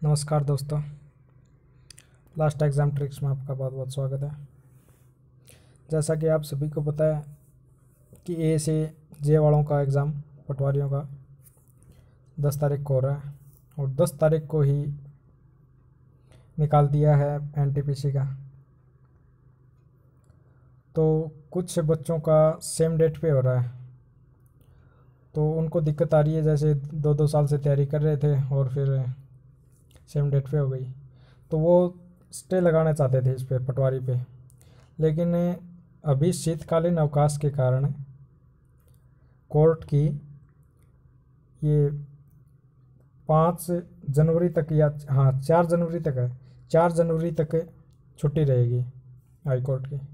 नमस्कार दोस्तों, last exam tricks में आपका बहुत बहुत स्वागत है। जैसा कि आप सभी को पता है कि ए से जे वालों का एग्ज़ाम पटवारियों का 10 तारीख को हो रहा है और 10 तारीख को ही निकाल दिया है एनटीपीसी का। तो कुछ बच्चों का सेम डेट पे हो रहा है, तो उनको दिक्कत आ रही है। जैसे 2-2 साल से तैयारी कर रहे थे और फिर सेम डेट पे हो गई, तो वो स्टे लगाना चाहते थे इस पे, पटवारी पे। लेकिन अभी शीतकालीन अवकाश के कारण कोर्ट की ये 5 जनवरी तक, या 4 जनवरी तक है, 4 जनवरी तक छुट्टी रहेगी हाई कोर्ट की।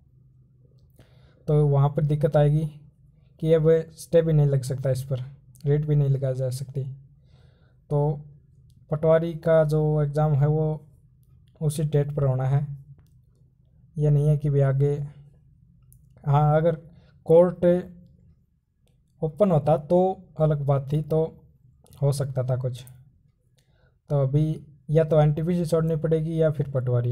तो वहाँ पर दिक्कत आएगी कि अब स्टे भी नहीं लग सकता, इस पर रेट भी नहीं लगाई जा सकती। तो पटवारी का जो एग्ज़ाम है वो उसी डेट पर होना है। यह नहीं है कि भी आगे, अगर कोर्ट ओपन होता तो अलग बात थी, तो हो सकता था कुछ। तो अभी या तो एनटीपीसी छोड़नी पड़ेगी या फिर पटवारी।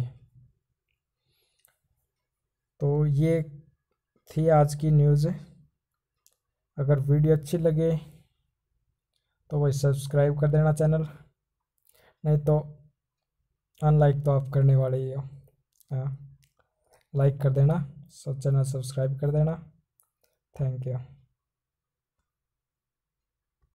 तो ये थी आज की न्यूज़। अगर वीडियो अच्छी लगे तो वही सब्सक्राइब कर देना चैनल, नहीं तो अनलाइक तो आप करने वाले ही हो। हाँ, लाइक कर देना, सब चैनल सब्सक्राइब कर देना। Thank you.